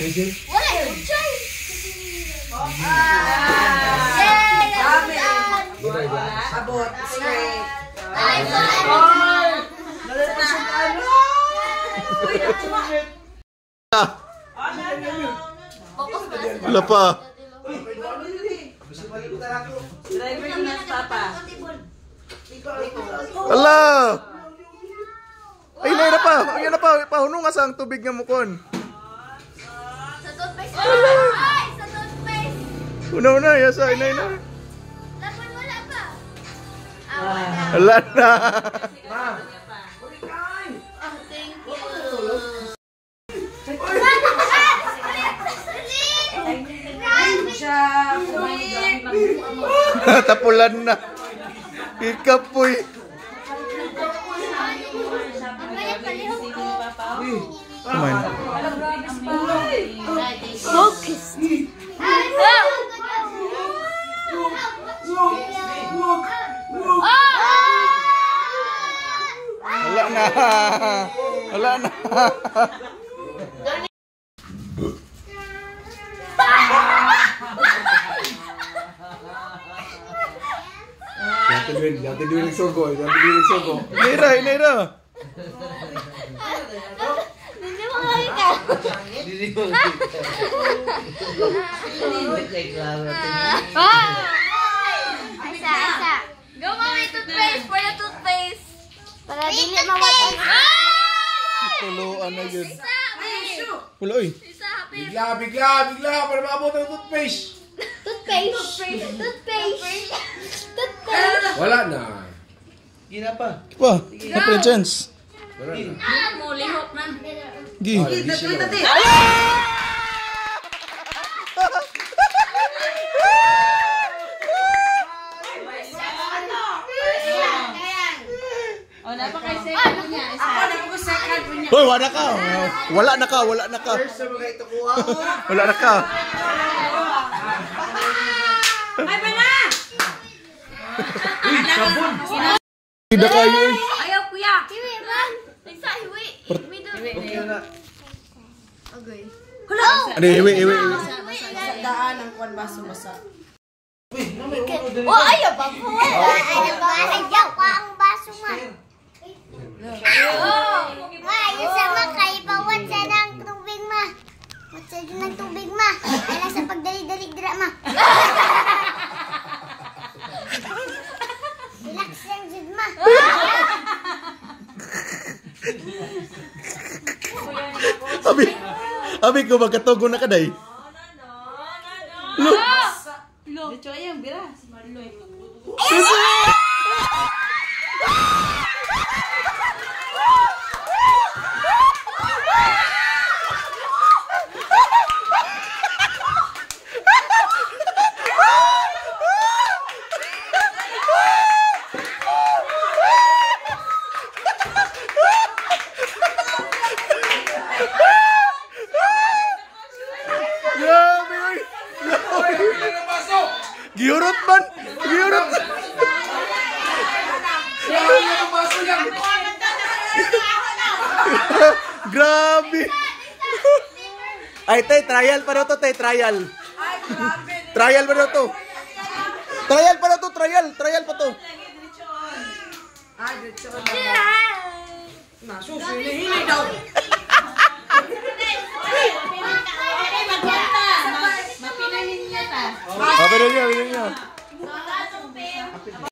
Wala yung chay. Abot. Straight. Wala pa. Driver na papa. Ala! Ay, naira pa. Ay, na pa. Pahunong nga sa ang tubig nga mukon. Sa toothpaste. Ay, sa toothpaste. Una-una, yasa. Inay na. Lapan wala pa. Wala na. Oh, thank you. Tapulan na. Ikapoy. Kumain. Focus. Wala na. Wala na. Dati duwin ng sogo. Naira, naira. Hindi mo kaya ka. Isa. Go mommy, toothpaste. For the toothpaste. Para dili mawat. Tuluan na yun. Isa. Wala oy. Isa, happy. Bigla. Para maabot ang toothpaste. Toothpaste. Wala na. Pa. Apa chance? Wala na. Mo lihok na. Gi. Di sila. Hoy, wala ka. Wala na ka. Wala na ka. Ay, bana! Tidak kayo. Ayaw, kuya. Hiwi, man. Isa, hiwi. Okay. Hala! Ano, iwi. Daan ang kwan baso basa. Oh, ayaw ba po? Ayaw ba? Ayaw pa ang baso nga. Ayaw sa makay pa. What's sa ng tubig ma? What's sa ng tubig ma? Ala sa pagdali-dali dira ma. Relax lang jud ma. Abi ko magkatugo na kaday. Dito ayang bira. Giurot man. Giurot. Grabe. Ay, tay, trial pa daw to, tay, trial. Trial pa daw to. Trial pa to. Susunihili daw. Mapinahin niya ta. Mapinahin niya.